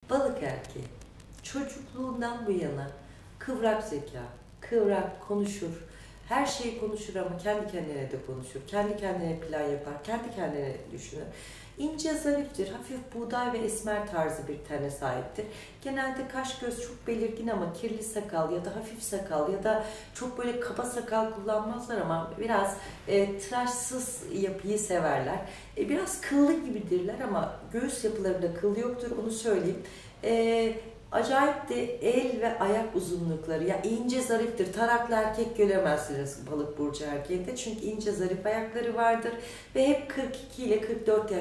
Balık erkeği çocukluğundan bu yana kıvrak zeka, kıvrak konuşur, her şeyi konuşur ama kendi kendine de konuşur, kendi kendine plan yapar, kendi kendine düşünür. İnce zariftir, hafif buğday ve esmer tarzı bir tene sahiptir. Genelde kaş göz çok belirgin ama kirli sakal ya da hafif sakal ya da çok böyle kaba sakal kullanmazlar ama biraz tıraşsız yapıyı severler. Biraz kıllı gibidirler ama göğüs yapılarında kıl yoktur, onu söyleyeyim. Acayip de el ve ayak uzunlukları, ya ince zariftir. Taraklı erkek göremezsiniz balık burcu erkeğinde çünkü ince zarif ayakları vardır ve hep 42 ile 44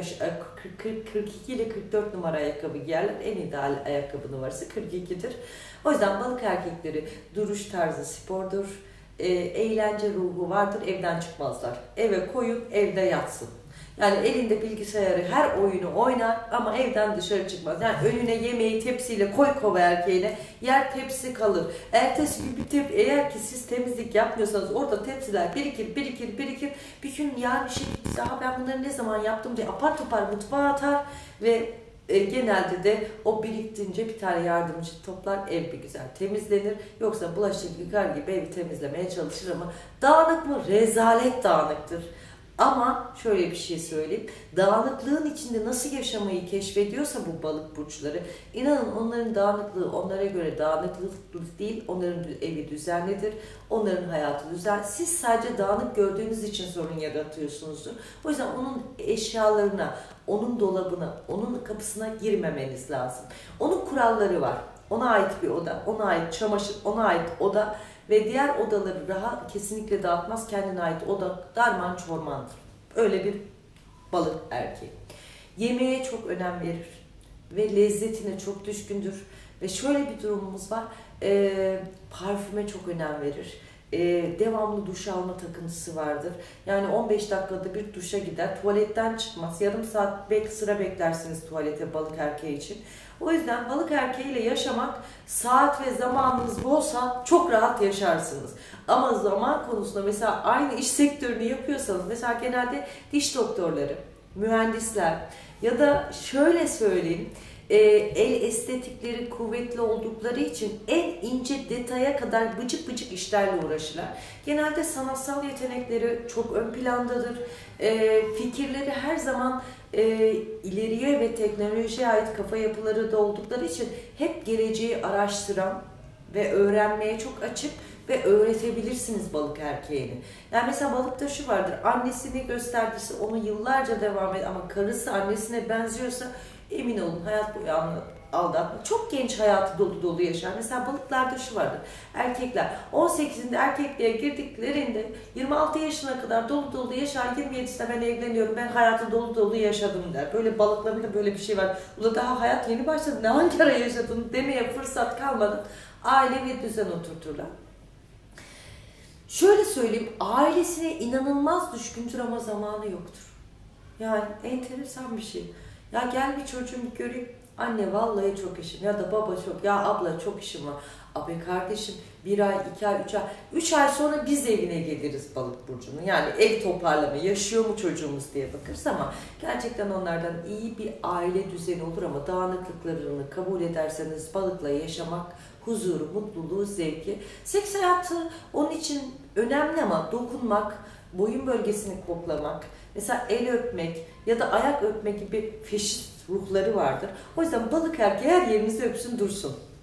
42 ile 44 numara ayakkabı giyerler. En ideal ayakkabı numarası 42'dir. O yüzden balık erkekleri duruş tarzı spordur. Eğlence ruhu vardır, evden çıkmazlar. Eve koyun, evde yatsın. Yani elinde bilgisayarı her oyunu oynar ama evden dışarı çıkmaz. Yani önüne yemeği tepsiyle koy kova erkeğine, yer tepsi kalır. Ertesi gün eğer ki siz temizlik yapmıyorsanız orada tepsiler birikir. Bir gün yani ben bunları ne zaman yaptım diye apar topar mutfağa atar ve genelde de o biriktirince bir tane yardımcı toplar, ev bir güzel temizlenir. Yoksa bulaşık yıkar gibi evi temizlemeye çalışır ama dağınık mı? Rezalet dağınıktır. Ama şöyle bir şey söyleyeyim, dağınıklığın içinde nasıl yaşamayı keşfediyorsa bu balık burçları, inanın onların dağınıklığı onlara göre dağınıklık değil, onların evi düzenlidir, onların hayatı düzen. Siz sadece dağınık gördüğünüz için sorun yaratıyorsunuzdur. O yüzden onun eşyalarına, onun dolabına, onun kapısına girmemeniz lazım. Onun kuralları var. Ona ait bir oda, ona ait çamaşır, ona ait oda. Ve diğer odaları kesinlikle dağıtmaz. Kendine ait oda darman çormandır. Öyle bir balık erkeği. Yemeğe çok önem verir. Ve lezzetine çok düşkündür. Ve şöyle bir durumumuz var. Parfüme çok önem verir. Devamlı duş alma takıntısı vardır. Yani 15 dakikada bir duşa gider. Tuvaletten çıkmaz. Yarım saat sıra beklersiniz tuvalete balık erkeği için. O yüzden balık erkeğiyle yaşamak, saat ve zamanınız bolsa çok rahat yaşarsınız. Ama zaman konusunda mesela aynı iş sektörünü yapıyorsanız, mesela genelde diş doktorları, mühendisler ya da şöyle söyleyeyim, el estetikleri kuvvetli oldukları için en ince detaya kadar bıcık işlerle uğraşırlar. Genelde sanatsal yetenekleri çok ön plandadır. Fikirleri her zaman ileriye ve teknolojiye ait kafa yapıları da oldukları için hep geleceği araştıran ve öğrenmeye çok açık ve öğretebilirsiniz balık erkeğini. Yani mesela balıkta şu vardır, annesini gösterdiyse onu yıllarca devam eder ama karısı annesine benziyorsa emin olun hayat boyu aldatma. Çok genç hayatı dolu yaşar. Mesela balıklarda şu vardır. Erkekler 18'inde erkekliğe girdiklerinde 26 yaşına kadar dolu yaşar. 27'sinde ben evleniyorum, ben hayatı dolu yaşadım der. Böyle balıkların da böyle bir şey var. Ula daha hayat yeni başladı, ne hangi ara yaşadın demeye fırsat kalmadı. Aile ve düzen oturturlar. Şöyle söyleyeyim, ailesine inanılmaz düşkündür ama zamanı yoktur. Yani enteresan bir şey. Ya gel bir çocuğumu göreyim. Anne vallahi çok işim ya da baba çok, ya abla çok işim var. Abi kardeşim 1 ay, 2 ay, 3 ay. 3 ay sonra biz evine geliriz balık burcunun. Yani ev toparlama, yaşıyor mu çocuğumuz diye bakarız ama gerçekten onlardan iyi bir aile düzeni olur ama dağınıklıklarını kabul ederseniz balıkla yaşamak huzuru, mutluluğu, zevki. Seks hayatı onun için önemli ama dokunmak, boyun bölgesini koklamak, mesela el öpmek ya da ayak öpmek gibi feşist ruhları vardır. O yüzden balık erkeği her yerinizi öpsün dursun.